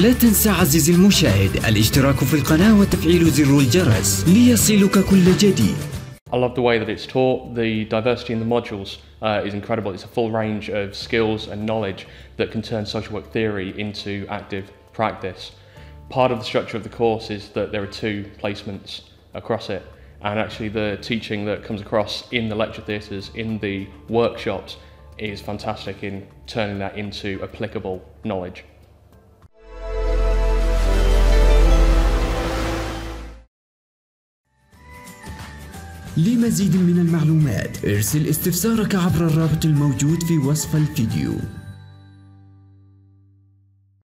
لا تنسى عزيزي المشاهد الاشتراك في القناة وتفعيل زر الجرس ليصلك كل جديد. I love the way that it's taught. The diversity in the modules is incredible. It's a full range of skills and knowledge that can turn social work theory into active practice. Part of the structure of the course is that there are 2 placements across it, and actually the teaching that comes across in the lecture theatres, in the workshops, is fantastic in turning that into applicable knowledge. لمزيد من المعلومات ارسل استفسارك عبر الرابط الموجود في وصف الفيديو.